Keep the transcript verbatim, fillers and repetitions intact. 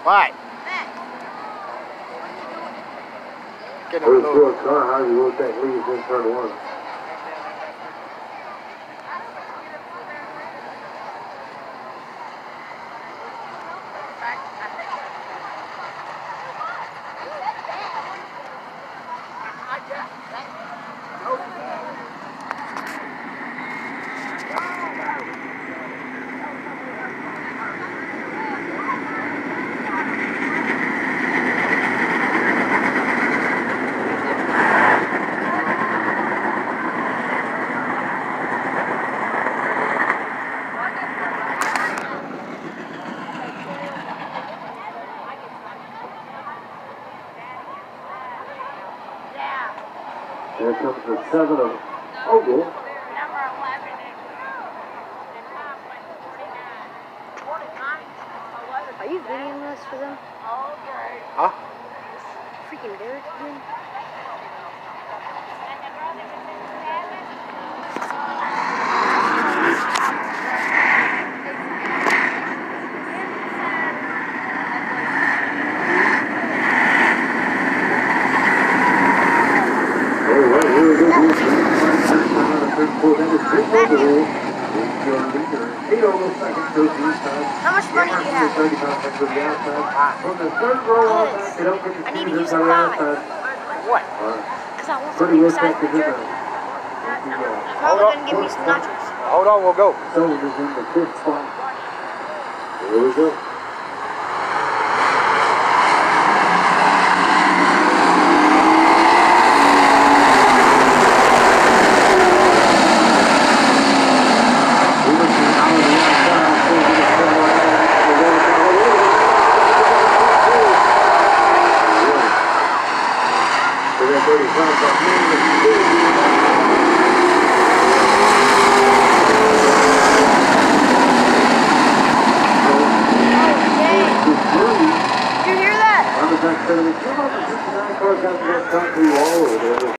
What? Get him a First little. car, how you wrote that lead in turn one. Here comes the seven of Ogle. Are you videoing this for them? Huh? Freaking Derek again? How much money do you have? Yes. I need to use a five. What? Because I want something besides the jerky. Mama gonna give me some nachos. Hold on, we'll go. Soldiers in the fifth spot. Here we go. Did you hear that? I'm the